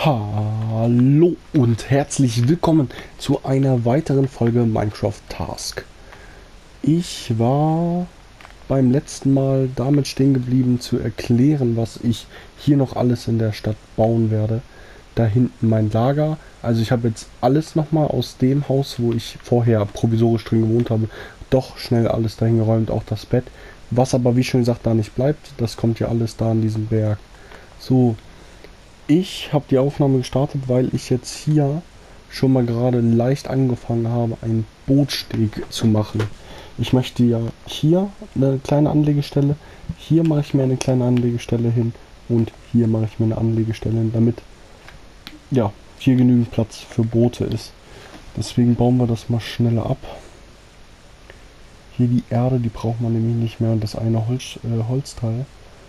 Hallo und herzlich willkommen zu einer weiteren Folge Minecraft Task. Ich war beim letzten Mal damit stehen geblieben zu erklären, was ich hier noch alles in der Stadt bauen werde. Da hinten mein Lager. Also ich habe jetzt alles nochmal aus dem Haus, wo ich vorher provisorisch drin gewohnt habe, doch schnell alles dahin geräumt, auch das Bett. Was aber wie schon gesagt da nicht bleibt, das kommt ja alles da in diesem Berg. So. Ich habe die Aufnahme gestartet, weil ich jetzt hier schon mal gerade leicht angefangen habe, einen Bootsteg zu machen. Ich möchte ja hier eine kleine Anlegestelle, hier mache ich mir eine kleine Anlegestelle hin und hier mache ich mir eine Anlegestelle hin, damit ja hier genügend Platz für Boote ist. Deswegen bauen wir das mal schneller ab. Hier die Erde, die braucht man nämlich nicht mehr und das eine Holzteil.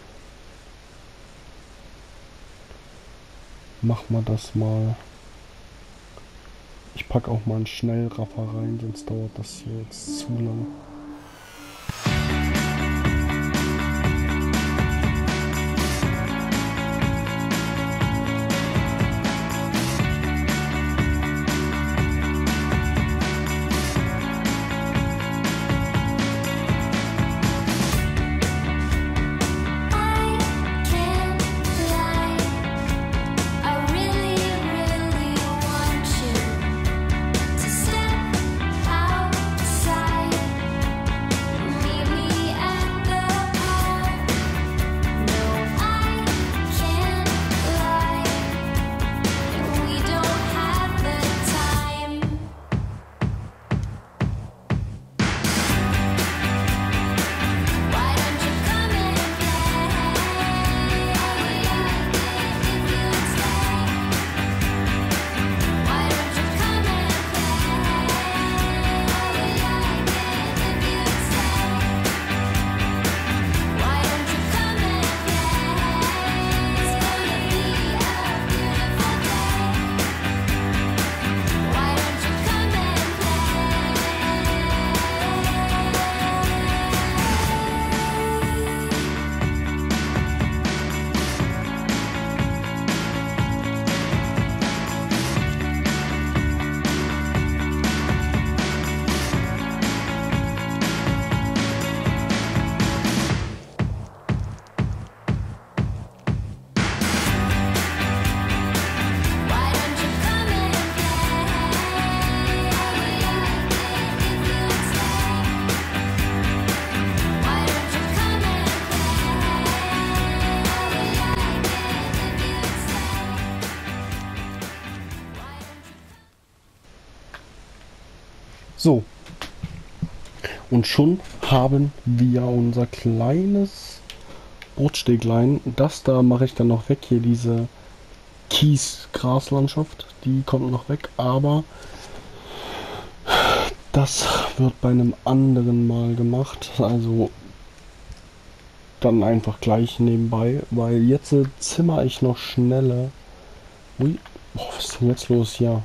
Machen wir das mal. Ich packe auch mal einen Schnellraffer rein, sonst dauert das hier jetzt zu lang. So, und schon haben wir unser kleines Bootsteglein. Das da mache ich dann noch weg, hier diese Kies-Graslandschaft, die kommt noch weg, aber das wird bei einem anderen Mal gemacht, also dann einfach gleich nebenbei, weil jetzt zimmer ich noch schneller. Ui, was ist denn jetzt los hier?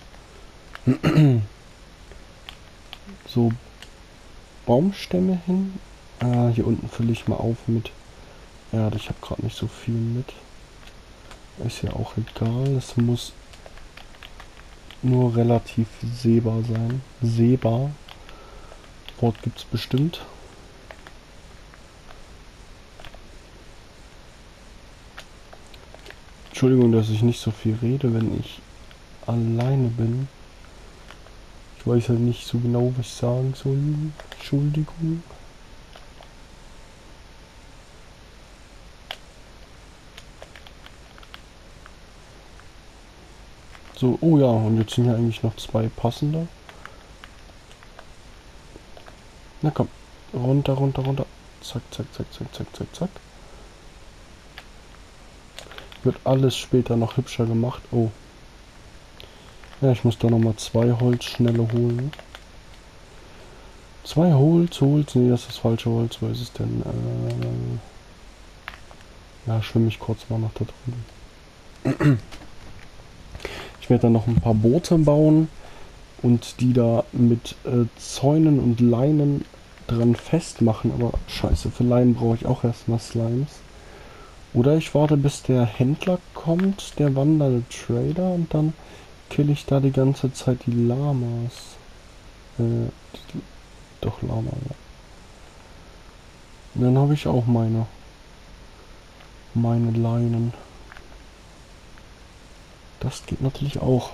So, Baumstämme hin. Hier unten fülle ich mal auf mit Erde. Ich habe gerade nicht so viel mit. Ist ja auch egal. Es muss nur relativ sehbar sein. Sehbar. Wort gibt es bestimmt. Entschuldigung, dass ich nicht so viel rede, wenn ich alleine bin. Ich weiß halt nicht so genau, was ich sagen soll. Entschuldigung. So, oh ja, und jetzt sind ja eigentlich noch zwei passende. Na komm, runter, runter, runter. Zack, zack, zack, zack, zack, zack, zack. Wird alles später noch hübscher gemacht. Oh. Ja, ich muss da nochmal zwei Holzschnelle holen. Zwei Holz. Nee, das ist das falsche Holz. Wo ist es denn? Ja, schwimme ich kurz mal nach da drüben. Ich werde dann noch ein paar Boote bauen und die da mit Zäunen und Leinen dran festmachen. Aber scheiße, für Leinen brauche ich auch erstmal Slimes. Oder ich warte, bis der Händler kommt, der wandernde Trader, und dann kill ich da die ganze Zeit die Lamas. Doch, Lama, ja. Und dann habe ich auch meine Leinen. Das geht natürlich auch.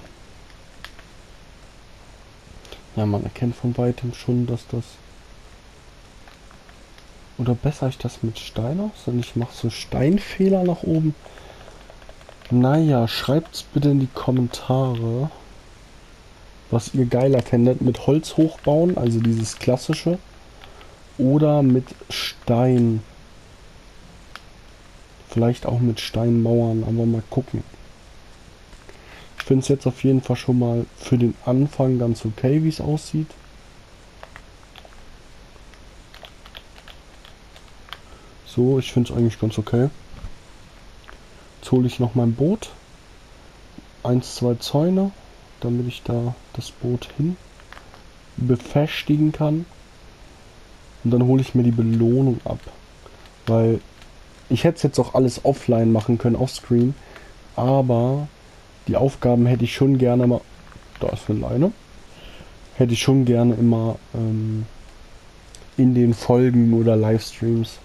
Ja, man erkennt von weitem schon, dass das... Oder besser ich das mit Stein aus? Und ich mache so Steinfehler nach oben. Naja, schreibt's bitte in die Kommentare, was ihr geiler findet. Mit Holz hochbauen, also dieses klassische. Oder mit Stein. Vielleicht auch mit Steinmauern, aber mal gucken. Ich finde es jetzt auf jeden Fall schon mal für den Anfang ganz okay, wie es aussieht. So, ich finde es eigentlich ganz okay. Jetzt hole ich noch mein Boot. 1, 2 Zäune, damit ich da das Boot hin befestigen kann. Und dann hole ich mir die Belohnung ab. Weil ich hätte jetzt auch alles offline machen können, offscreen. Aber die Aufgaben hätte ich schon gerne mal... Da ist eine Leine. Hätte ich schon gerne immer in den Folgen oder Livestreams.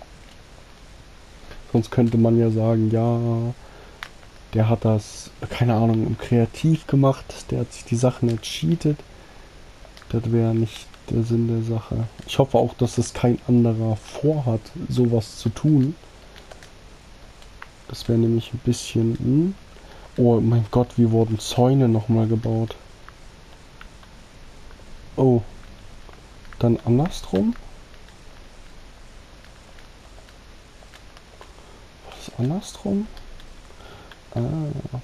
Sonst könnte man ja sagen, ja, der hat das, keine Ahnung, kreativ gemacht. Der hat sich die Sachen ercheatet. Das wäre nicht der Sinn der Sache. Ich hoffe auch, dass es kein anderer vorhat, sowas zu tun. Das wäre nämlich ein bisschen... Oh mein Gott, wie wurden Zäune nochmal gebaut? Oh, dann andersrum? Was andersrum? Ah,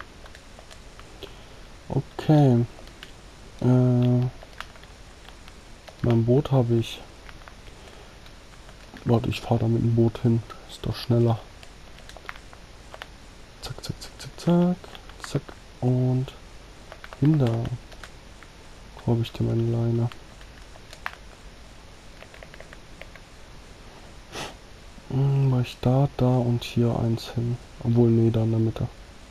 okay. Mein Boot habe ich. Warte, ich fahre da mit dem Boot hin. Ist doch schneller. Zack, zack, zack, zack, zack. Zack. Und hin da. Wo habe ich denn meine Leine? War ich da und hier eins hin. Obwohl, nee, da in der Mitte.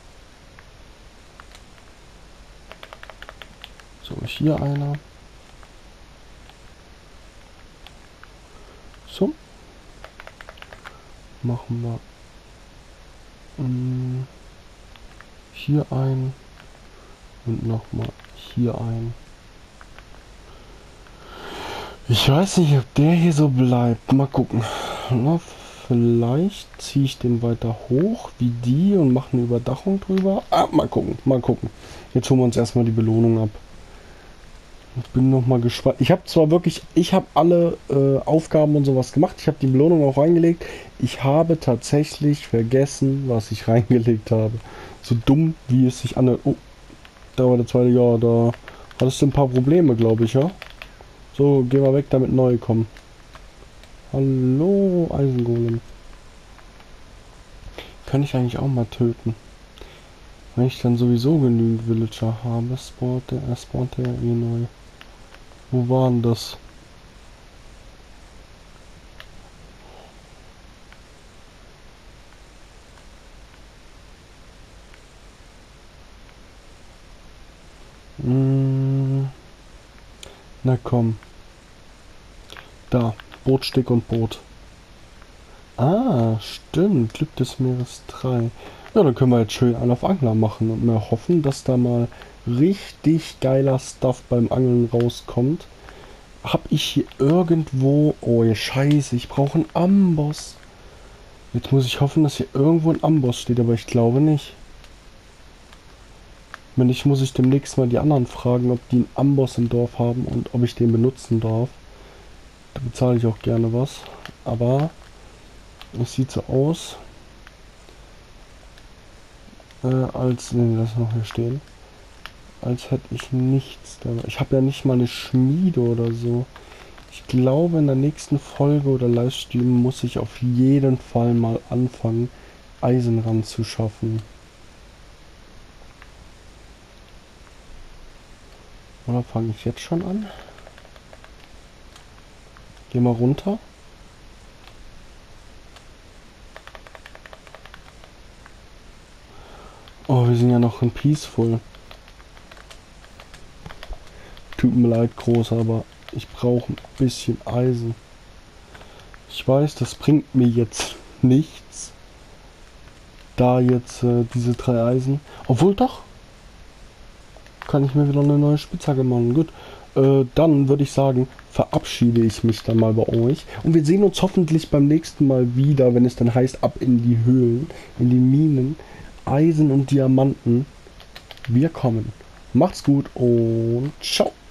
So, hier einer. So. Machen wir hier ein. Und nochmal hier ein. Ich weiß nicht, ob der hier so bleibt. Mal gucken. Na, vielleicht ziehe ich den weiter hoch wie die und mache eine Überdachung drüber. Ah, mal gucken, mal gucken. Jetzt holen wir uns erstmal die Belohnung ab. Ich bin noch mal gespannt. Ich habe zwar wirklich, ich habe alle Aufgaben und sowas gemacht. Ich habe die Belohnung auch reingelegt. Ich habe tatsächlich vergessen, was ich reingelegt habe. So dumm, wie es sich anhört. Oh, da war der zweite. Ja, da hattest du ein paar Probleme, glaube ich, ja? So, geh mal weg, damit neu kommen. Hallo, Eisengolem. Kann ich eigentlich auch mal töten. Wenn ich dann sowieso genügend Villager habe, spawnt der eh neu. Wo war denn das? Na komm. Da, Bootstick und Boot. Ah, stimmt. Glück des Meeres 3. Ja, dann können wir jetzt schön einen auf Angler machen und mir hoffen, dass da mal richtig geiler Stuff beim Angeln rauskommt. Hab ich hier irgendwo... Oh, ja, scheiße, ich brauche einen Amboss. Jetzt muss ich hoffen, dass hier irgendwo ein Amboss steht, aber ich glaube nicht. Wenn nicht, muss ich demnächst mal die anderen fragen, ob die einen Amboss im Dorf haben und ob ich den benutzen darf. Da bezahle ich auch gerne was. Aber es sieht so aus, als... Ne, lass noch hier stehen. Als hätte ich nichts dabei. Ich habe ja nicht mal eine Schmiede oder so. Ich glaube, in der nächsten Folge oder Livestream muss ich auf jeden Fall mal anfangen, Eisen ranzuschaffen. Oder fange ich jetzt schon an? Geh mal runter. Oh, wir sind ja noch in Peaceful. Tut mir leid, Großer, aber ich brauche ein bisschen Eisen. Ich weiß, das bringt mir jetzt nichts. Da jetzt diese 3 Eisen. Obwohl doch. Kann ich mir wieder eine neue Spitzhacke machen. Gut. Dann würde ich sagen, verabschiede ich mich dann mal bei euch. Und wir sehen uns hoffentlich beim nächsten Mal wieder, wenn es dann heißt, ab in die Höhlen, in die Minen. Eisen und Diamanten. Wir kommen. Macht's gut und ciao.